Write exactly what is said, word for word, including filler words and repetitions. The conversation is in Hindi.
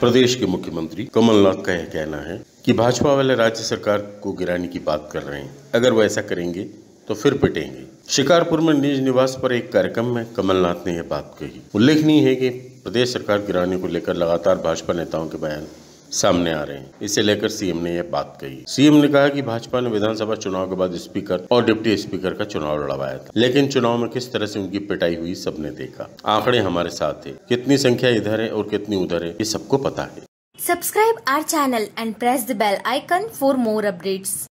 प्रदेश के मुख्यमंत्री कमल नाथ का यह कहना है कि भाजपा वाले राज्य सरकार को गिराने की बात कर रहे हैं। अगर वो ऐसा करेंगे तो फिर पिटेंगे। शिकारपुर में निज निवास पर एक कार्यक्रम में कमल नाथ ने यह बात कही। उल्लेखनीय है कि प्रदेश सरकार गिराने को लेकर लगातार भाजपा नेताओं के बयान सामने आ रहे हैं। इसे लेकर सीएम ने यह बात कही। सीएम ने कहा कि भाजपा ने विधानसभा चुनाव के बाद स्पीकर और डिप्टी स्पीकर का चुनाव लड़वाया था, लेकिन चुनाव में किस तरह से उनकी पिटाई हुई सबने देखा। आंकड़े हमारे साथ है, कितनी संख्या इधर है और कितनी उधर है ये सबको पता है। Subscribe our channel and press the bell icon for more updates.